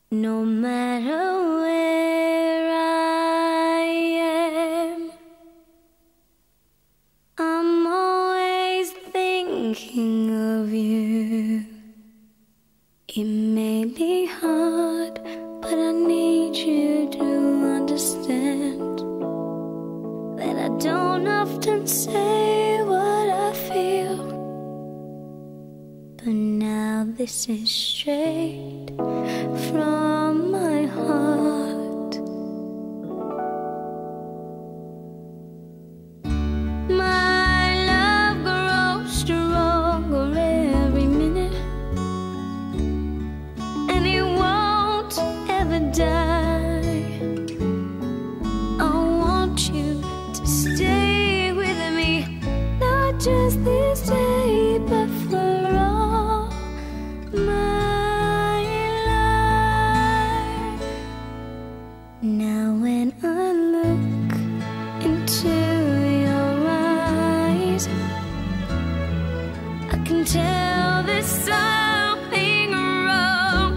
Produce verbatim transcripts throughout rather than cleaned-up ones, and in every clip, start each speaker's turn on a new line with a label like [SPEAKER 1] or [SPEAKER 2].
[SPEAKER 1] No matter where I am, I'm always thinking of you. It may be hard, but I need you to understand that I don't often say what I feel, but now this is straight from my heart. My love grows stronger every minute, and it won't ever die. I want you to stay with me, not just this day, but for all my life. Now when I look into your eyes, I can tell there's something wrong.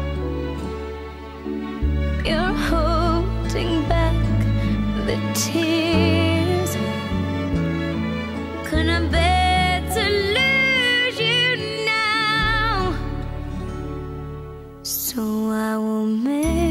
[SPEAKER 1] You're holding back the tears. Couldn't bear to lose you now, so I will make